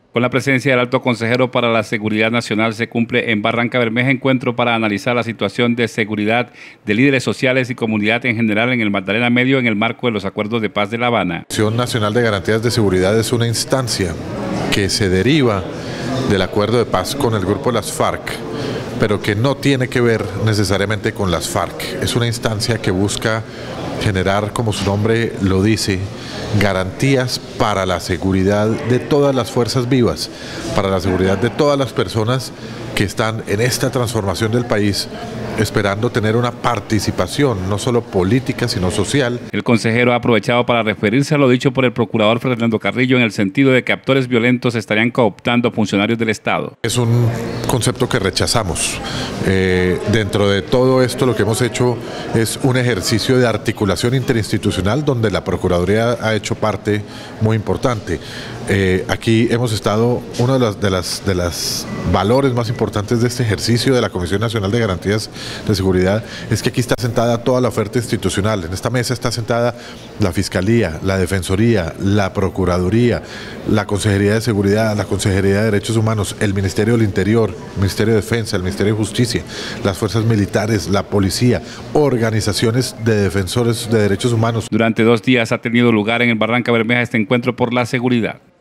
Con la presencia del Alto Consejero para la Seguridad Nacional se cumple en Barrancabermeja encuentro para analizar la situación de seguridad de líderes sociales y comunidad en general en el Magdalena Medio en el marco de los Acuerdos de Paz de La Habana. La Comisión Nacional de Garantías de Seguridad es una instancia que se deriva del acuerdo de paz con el grupo Las FARC, pero que no tiene que ver necesariamente con las FARC. Es una instancia que busca generar, como su nombre lo dice, garantías para la seguridad de todas las fuerzas vivas, para la seguridad de todas las personas que están en esta transformación del país, esperando tener una participación no solo política sino social. El consejero ha aprovechado para referirse a lo dicho por el procurador Fernando Carrillo en el sentido de que actores violentos estarían cooptando funcionarios del Estado. Es un concepto que rechazamos. Dentro de todo esto lo que hemos hecho es un ejercicio de articulación interinstitucional donde la Procuraduría ha hecho parte muy importante. Aquí hemos estado, uno de los valores más importantes de este ejercicio de la Comisión Nacional de Garantías de Seguridad es que aquí está sentada toda la oferta institucional. En esta mesa está sentada la Fiscalía, la Defensoría, la Procuraduría, la Consejería de Seguridad, la Consejería de Derechos Humanos, el Ministerio del Interior, el Ministerio de Defensa, el Ministerio de Justicia, las Fuerzas Militares, la Policía, organizaciones de defensores de derechos humanos. Durante 2 días ha tenido lugar en el Barrancabermeja este encuentro por la seguridad.